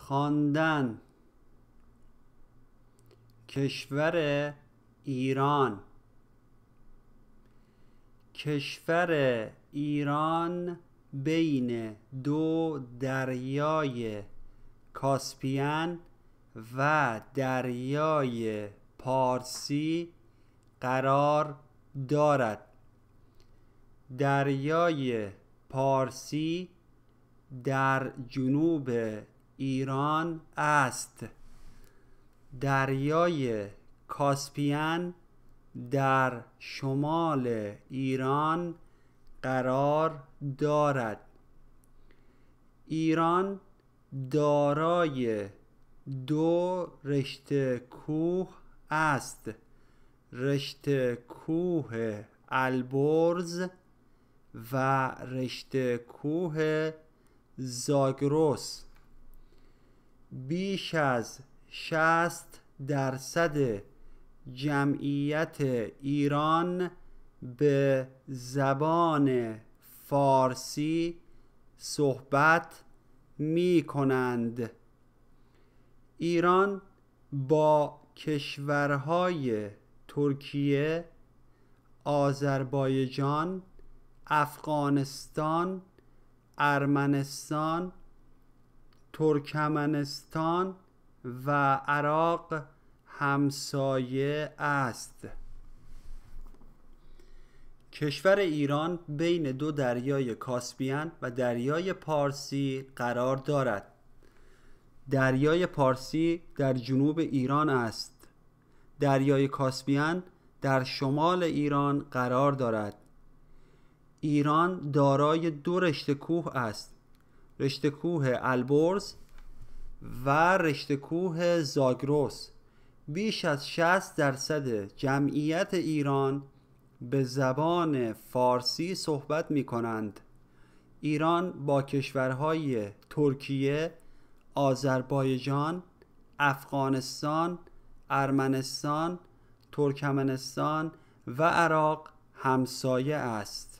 خواندن. کشور ایران. کشور ایران بین دو دریای کاسپین و دریای پارسی قرار دارد. دریای پارسی در جنوب ایران است. دریای کاسپین در شمال ایران قرار دارد. ایران دارای دو رشته کوه است. رشته کوه البرز و رشته کوه زاگرس. بیش از 60% جمعیت ایران به زبان فارسی صحبت می کنند. ایران با کشورهای ترکیه، آذربایجان، افغانستان، ارمنستان، ترکمنستان و عراق همسایه است. کشور ایران بین دو دریای کاسپین و دریای پارسی قرار دارد. دریای پارسی در جنوب ایران است. دریای کاسپین در شمال ایران قرار دارد. ایران دارای دو رشته کوه است. رشته کوه البرز و رشته کوه زاگرس. بیش از 60% جمعیت ایران به زبان فارسی صحبت می کنند. ایران با کشورهای ترکیه، آذربایجان، افغانستان، ارمنستان، ترکمنستان و عراق همسایه است.